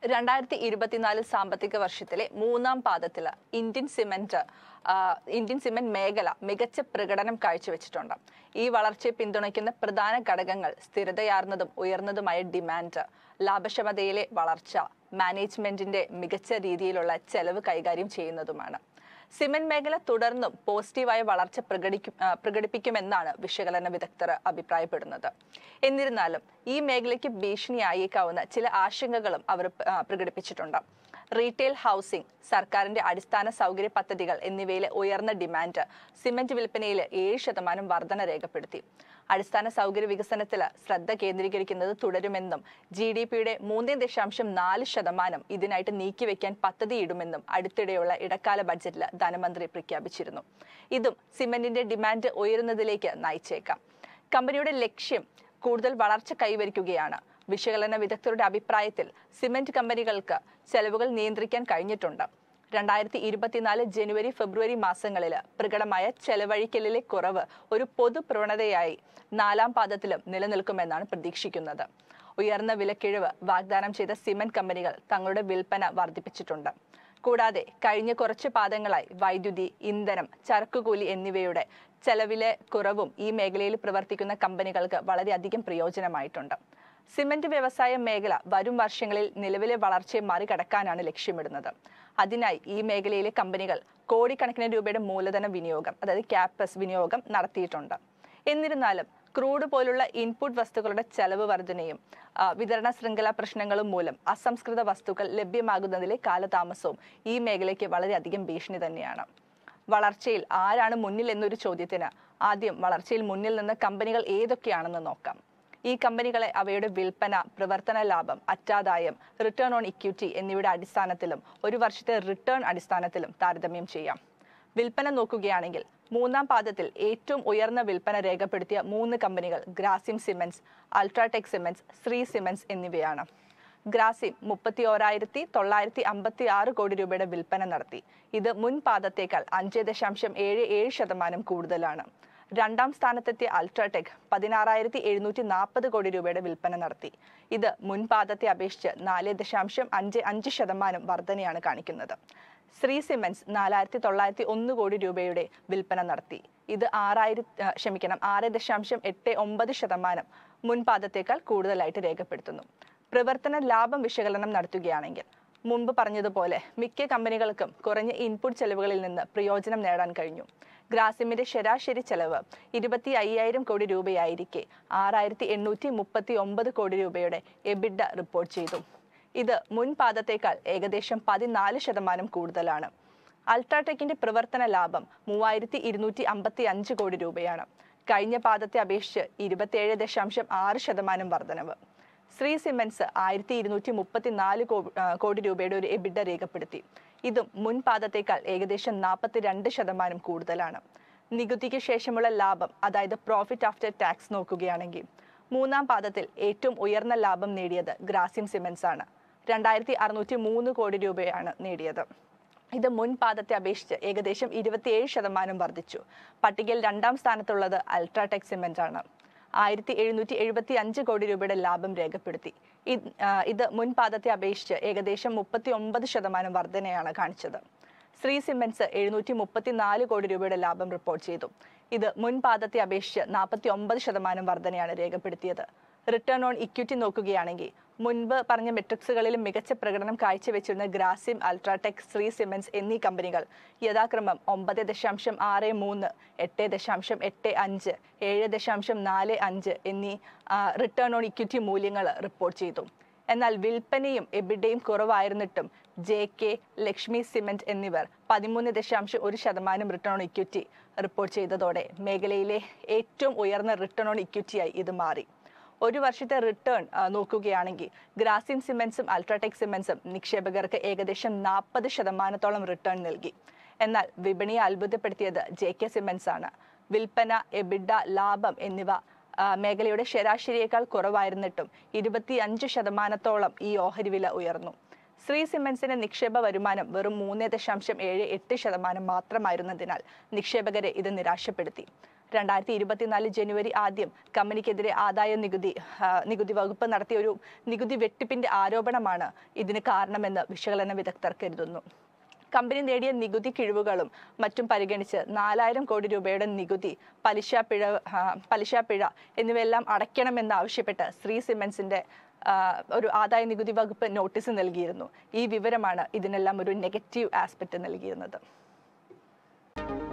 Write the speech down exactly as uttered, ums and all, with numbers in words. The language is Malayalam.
രണ്ടായിരത്തി ഇരുപത്തിനാല് സാമ്പത്തിക വർഷത്തിലെ മൂന്നാം പാദത്തിൽ ഇന്ത്യൻ സിമന്റ് ഇന്ത്യൻ സിമന്റ് മേഖല മികച്ച പ്രകടനം കാഴ്ചവെച്ചിട്ടുണ്ട്. ഈ വളർച്ചയെ പിന്തുണയ്ക്കുന്ന പ്രധാന ഘടകങ്ങൾ സ്ഥിരതയാർന്നതും ഉയർന്നതുമായ ഡിമാൻഡ്, ലാഭക്ഷമതയിലെ വളർച്ച, മാനേജ്മെന്റിന്റെ മികച്ച രീതിയിലുള്ള ചെലവ് കൈകാര്യം ചെയ്യുന്നതുമാണ്. സിമന്റ് മേഖല തുടർന്നും പോസിറ്റീവായ വളർച്ച പ്രകടിക്കും പ്രകടിപ്പിക്കുമെന്നാണ് വിശകലന വിദഗ്ധർ അഭിപ്രായപ്പെടുന്നത്. എന്നിരുന്നാലും ഈ മേഖലയ്ക്ക് ഭീഷണിയായേക്കാവുന്ന ചില ആശങ്കകളും അവർ പ്രകടിപ്പിച്ചിട്ടുണ്ട്. റീറ്റെയിൽ ഹൗസിംഗ്, സർക്കാരിന്റെ അടിസ്ഥാന സൗകര്യ പദ്ധതികൾ എന്നിവയിലെ ഉയർന്ന ഡിമാൻഡ് സിമന്റ് വിൽപ്പനയിൽ ഏഴ് ശതമാനം വർധന രേഖപ്പെടുത്തി. അടിസ്ഥാന സൗകര്യ വികസനത്തിൽ ശ്രദ്ധ കേന്ദ്രീകരിക്കുന്നത് തുടരുമെന്നും ജി ഡി പിയുടെ മൂന്ന് ദശാംശം നാല് ശതമാനം ഇതിനായിട്ട് നീക്കിവെക്കാൻ പദ്ധതിയിടുമെന്നും അടുത്തിടെയുള്ള ഇടക്കാല ബഡ്ജറ്റിൽ ധനമന്ത്രി പ്രഖ്യാപിച്ചിരുന്നു. ഇതും സിമന്റിന്റെ ഡിമാൻഡ് ഉയരുന്നതിലേക്ക് നയിച്ചേക്കാം. കമ്പനിയുടെ ലക്ഷ്യം കൂടുതൽ വളർച്ച കൈവരിക്കുകയാണ്. വിശകലന വിദഗ്ധരുടെ അഭിപ്രായത്തിൽ സിമന്റ് കമ്പനികൾക്ക് ചെലവുകൾ നിയന്ത്രിക്കാൻ കഴിഞ്ഞിട്ടുണ്ട്. രണ്ടായിരത്തി ഇരുപത്തിനാല് ജനുവരി ഫെബ്രുവരി മാസങ്ങളിൽ പ്രകടമായ ചെലവഴിക്കലിലെ കുറവ് ഒരു പൊതു പ്രവണതയായി നാലാം പാദത്തിലും നിലനിൽക്കുമെന്നാണ് പ്രതീക്ഷിക്കുന്നത്. ഉയർന്ന വിലക്കിഴിവ് വാഗ്ദാനം ചെയ്ത സിമന്റ് കമ്പനികൾ തങ്ങളുടെ വിൽപ്പന വർദ്ധിപ്പിച്ചിട്ടുണ്ട്. കൂടാതെ കഴിഞ്ഞ കുറച്ച് പാദങ്ങളായി വൈദ്യുതി, ഇന്ധനം, ചരക്കുകൂലി എന്നിവയുടെ ചെലവിലെ കുറവും ഈ മേഖലയിൽ പ്രവർത്തിക്കുന്ന കമ്പനികൾക്ക് വളരെയധികം പ്രയോജനമായിട്ടുണ്ട്. സിമന്റ് വ്യവസായ മേഖല വരും വർഷങ്ങളിൽ നിലവിലെ വളർച്ചയെ മറികടക്കാനാണ് ലക്ഷ്യമിടുന്നത്. അതിനായി ഈ മേഖലയിലെ കമ്പനികൾ കോടിക്കണക്കിന് രൂപയുടെ മൂലധന വിനിയോഗം, അതായത് ക്യാപെക്സ് വിനിയോഗം നടത്തിയിട്ടുണ്ട്. എന്നിരുന്നാലും ക്രൂഡ് പോലുള്ള ഇൻപുട്ട് വസ്തുക്കളുടെ ചെലവ് വർധനയും വിതരണ ശൃംഖല പ്രശ്നങ്ങളും മൂലം അസംസ്കൃത വസ്തുക്കൾ ലഭ്യമാകുന്നതിലെ കാലതാമസവും ഈ മേഖലയ്ക്ക് വളരെയധികം ഭീഷണി തന്നെയാണ്. വളർച്ചയിൽ ആരാണ് മുന്നിൽ എന്നൊരു ചോദ്യത്തിന് ആദ്യം വളർച്ചയിൽ മുന്നിൽ നിന്ന് കമ്പനികൾ ഏതൊക്കെയാണെന്ന് നോക്കാം. ഈ കമ്പനികളെ അവയുടെ വിൽപ്പന, പ്രവർത്തന ലാഭം, അറ്റാദായം, റിട്ടേൺ ഓൺ ഇക്വിറ്റി എന്നിവയുടെ അടിസ്ഥാനത്തിലും ഒരു വർഷത്തെ റിട്ടേൺ അടിസ്ഥാനത്തിലും താരതമ്യം ചെയ്യാം. വിൽപ്പന നോക്കുകയാണെങ്കിൽ മൂന്നാം പാദത്തിൽ ഏറ്റവും ഉയർന്ന വിൽപ്പന രേഖപ്പെടുത്തിയ മൂന്ന് കമ്പനികൾ Grasim cements, UltraTech cements, Shree cements എന്നിവയാണ്. ഗ്രാസിം മുപ്പത്തി ഓരായിരത്തി തൊള്ളായിരത്തി അമ്പത്തി ആറ് കോടി രൂപയുടെ വിൽപ്പന നടത്തി. ഇത് മുൻ പാദത്തേക്കാൾ അഞ്ച് ദശാംശം ഏഴ് ഏഴ് ശതമാനം കൂടുതലാണ്. രണ്ടാം സ്ഥാനത്തെത്തിയ അൾട്രാടെക് പതിനാറായിരത്തി എഴുന്നൂറ്റി നാൽപ്പത് കോടി രൂപയുടെ വിൽപ്പന നടത്തി. ഇത് മുൻപാദത്തെ അപേക്ഷിച്ച് നാല് ദശാംശം അഞ്ച് അഞ്ച് ശതമാനം വർധനയാണ് കാണിക്കുന്നത്. ശ്രീ സിമന്റ്സ് നാലായിരത്തി തൊള്ളായിരത്തി ഒന്ന് കോടി രൂപയുടെ വിൽപ്പന നടത്തി. ഇത് ആറായിരത്തി ക്ഷമിക്കണം ആറ് ദശാംശം എട്ട് ഒമ്പത് ശതമാനം മുൻപാദത്തേക്കാൾ കൂടുതലായിട്ട് രേഖപ്പെടുത്തുന്നു. പ്രവർത്തന ലാഭം വിശകലനം നടത്തുകയാണെങ്കിൽ മുമ്പ് പറഞ്ഞതുപോലെ മിക്ക കമ്പനികൾക്കും കുറഞ്ഞ ഇൻപുട്ട് ചെലവുകളിൽ നിന്ന് പ്രയോജനം നേടാൻ കഴിഞ്ഞു. ഗ്രാസിമിന്റെ ശരാശരി ചെലവ് ഇരുപത്തി അയ്യായിരം കോടി രൂപയായിരിക്കെ ആറായിരത്തി എണ്ണൂറ്റി മുപ്പത്തി ഒമ്പത് കോടി രൂപയുടെ എബിഡ റിപ്പോർട്ട് ചെയ്തു. ഇത് മുൻപാദത്തേക്കാൾ ഏകദേശം പതിനാല് ശതമാനം കൂടുതലാണ്. അൾട്രാടെക്കിന്റെ പ്രവർത്തന ലാഭം മൂവായിരത്തി ഇരുന്നൂറ്റി അമ്പത്തി അഞ്ച് കോടി രൂപയാണ്. കഴിഞ്ഞ പാദത്തെ അപേക്ഷിച്ച് ഇരുപത്തിയേഴ് ദശാംശം ആറ് ശതമാനം വർധനവ്. ശ്രീ സിമന്റ്സ് ആയിരത്തി ഇരുന്നൂറ്റി മുപ്പത്തി നാല് കോടി രൂപയുടെ ഒരു എബിഡ രേഖപ്പെടുത്തി. ഇതും മുൻപാദത്തേക്കാൾ ഏകദേശം നാൽപ്പത്തി രണ്ട് ശതമാനം കൂടുതലാണ്. നികുതിക്ക് ശേഷമുള്ള ലാഭം, അതായത് പ്രോഫിറ്റ് ആഫ്റ്റർ ടാക്സ് നോക്കുകയാണെങ്കിൽ മൂന്നാം പാദത്തിൽ ഏറ്റവും ഉയർന്ന ലാഭം നേടിയത് ഗ്രാസിം സിമന്റ്സ് ആണ്. രണ്ടായിരത്തി അറുന്നൂറ്റി മൂന്ന് കോടി രൂപയാണ് നേടിയത്. ഇത് മുൻപാദത്തെ അപേക്ഷിച്ച് ഏകദേശം ഇരുപത്തിയേഴ് ശതമാനം വർദ്ധിച്ചു. പട്ടികയിൽ രണ്ടാം സ്ഥാനത്തുള്ളത് അൾട്രാടെക് സിമന്റ് ആണ്. ആയിരത്തി എഴുന്നൂറ്റി എഴുപത്തി അഞ്ച് കോടി രൂപയുടെ ലാഭം രേഖപ്പെടുത്തി. ഇത് മുൻപാദത്തെ അപേക്ഷിച്ച് ഏകദേശം മുപ്പത്തി ഒമ്പത് ശതമാനം വർധനയാണ് കാണിച്ചത്. ശ്രീ സിമന്റ്സ് എഴുന്നൂറ്റി മുപ്പത്തി നാല് കോടി രൂപയുടെ ലാഭം റിപ്പോർട്ട് ചെയ്തു. ഇത് മുൻപാദത്തെ അപേക്ഷിച്ച് നാൽപ്പത്തി ഒമ്പത് ശതമാനം വർധനയാണ് രേഖപ്പെടുത്തിയത്. റിട്ടേൺ ഓൺ ഇക്വിറ്റി നോക്കുകയാണെങ്കിൽ മുൻപ് പറഞ്ഞ മെട്രിക്സുകളിലും മികച്ച പ്രകടനം കാഴ്ചവെച്ചിരുന്ന ഗ്രാസിം, അൾട്രാടെക്, ശ്രീ സിമന്റ്സ് എന്നീ കമ്പനികൾ യഥാക്രമം ഒമ്പത് ദശാംശം ആറ് മൂന്ന്, എട്ട് ദശാംശം എട്ട് അഞ്ച്, ഏഴ് ദശാംശം നാല് അഞ്ച് എന്നീ റിട്ടേൺ ഓൺ ഇക്വിറ്റി മൂല്യങ്ങൾ റിപ്പോർട്ട് ചെയ്തു. എന്നാൽ വിൽപ്പനയും എബിഡയും കുറവായിരുന്നിട്ടും ജെ കെ, ലക്ഷ്മി സിമന്റ് എന്നിവർ പതിമൂന്ന് ദശാംശം ഒരു ശതമാനം റിട്ടേൺ ഓൺ ഇക്വിറ്റി റിപ്പോർട്ട് ചെയ്തതോടെ മേഖലയിലെ ഏറ്റവും ഉയർന്ന റിട്ടേൺ ഓൺ ഇക്വിറ്റിയായി ഇത് മാറി. ഒരു വർഷത്തെ റിട്ടേൺ നോക്കുകയാണെങ്കിൽ ഗ്രാസിം സിമന്റ്സും അൾട്രാടെക് സിമന്റ്സും നിക്ഷേപകർക്ക് ഏകദേശം നാൽപ്പത് ശതമാനത്തോളം റിട്ടേൺ നൽകി. എന്നാൽ വിപണിയെ അത്ഭുതപ്പെടുത്തിയത് ജെ കെ സിമന്റ്സ് ആണ്. വിൽപ്പന, എബിഡ, ലാഭം എന്നിവ മേഖലയുടെ ശരാശരിയേക്കാൾ കുറവായിരുന്നിട്ടും ഇരുപത്തി അഞ്ച് ശതമാനത്തോളം ഈ ഓഹരി വില ഉയർന്നു. ശ്രീ സിമന്റ്സിന്റെ നിക്ഷേപ വരുമാനം വെറും മൂന്ന് ദശാംശം ഏഴ് എട്ട് ശതമാനം മാത്രമായിരുന്നതിനാൽ നിക്ഷേപകരെ ഇത് നിരാശപ്പെടുത്തി. രണ്ടായിരത്തി ഇരുപത്തിനാല് ജനുവരി ആദ്യം കമ്പനിക്കെതിരെ ആദായ നികുതി നികുതി വകുപ്പ് നടത്തിയ ഒരു നികുതി വെട്ടിപ്പിന്റെ ആരോപണമാണ് ഇതിന് കാരണമെന്ന് വിശകലന വിദഗ്ധർ കരുതുന്നു. കമ്പനി നേടിയ നികുതി കിഴിവുകളും മറ്റും പരിഗണിച്ച് നാലായിരം കോടി രൂപയുടെ നികുതി, പലിശ പിഴ പലിശ പിഴ എന്നിവയെല്ലാം അടയ്ക്കണമെന്നാവശ്യപ്പെട്ട് ശ്രീ സിമന്റ്സിന്റെ ഒരു ആദായ നികുതി വകുപ്പ് നോട്ടീസ് നൽകിയിരുന്നു. ഈ വിവരമാണ് ഇതിനെല്ലാം ഒരു നെഗറ്റീവ് ആസ്പെക്ട് നൽകിയിരുന്നത്.